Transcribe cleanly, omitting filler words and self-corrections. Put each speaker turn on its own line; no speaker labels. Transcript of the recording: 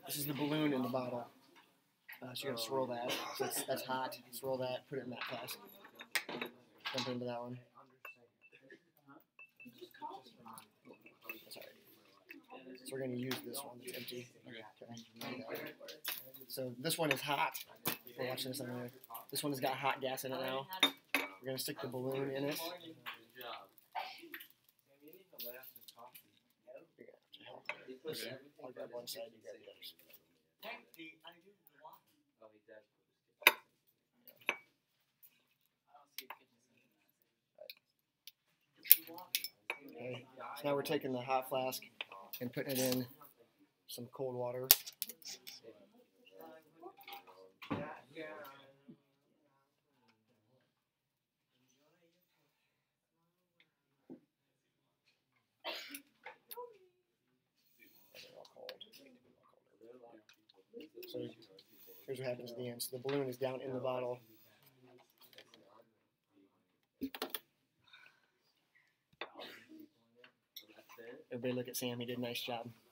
This is the balloon in the bottle. So you're gonna swirl that. So that's hot. Swirl that. Put it in that flask. Dump into that one. Sorry. So we're gonna use this one that's empty. Okay. So this one is hot. We're watching this on there. This one has got hot gas in it now. We're gonna stick the balloon in it. I'll grab one side, you grab the other. Okay, so now we're taking the hot flask and putting it in some cold water. So here's what happens at the end. So the balloon is down in the bottle. Everybody look at Sam. He did a nice job.